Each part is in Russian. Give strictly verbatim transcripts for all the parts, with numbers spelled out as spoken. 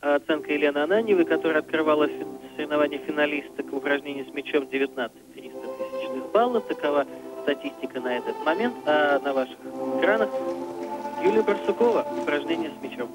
оценка Елены Ананьевой, которая открывала фи соревнование финалисток в упражнении с мячом девятнадцать триста тысячных балла. Такова статистика на этот момент. А на ваших экранах Юлия Барсукова, упражнение с мячом.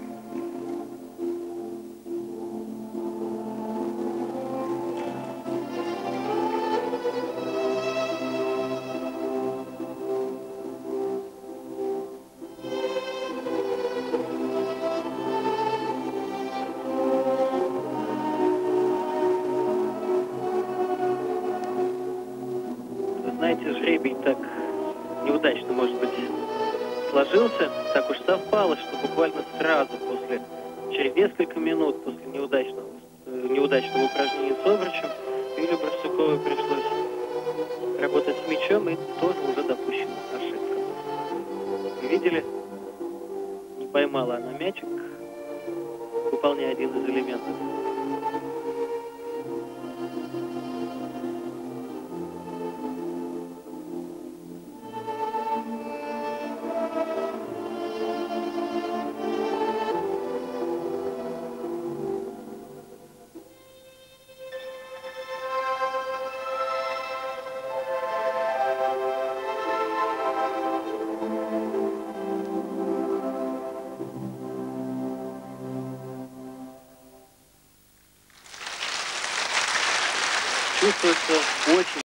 Знаете, жребий так неудачно, может быть, сложился. Так уж совпало, что буквально сразу после, через несколько минут после неудачного, неудачного упражнения с обручем, Юлии Барсуковой пришлось работать с мячом, и тоже уже допущена ошибка. Вы видели? Не поймала она мячик, выполняя один из элементов. Чувствуется очень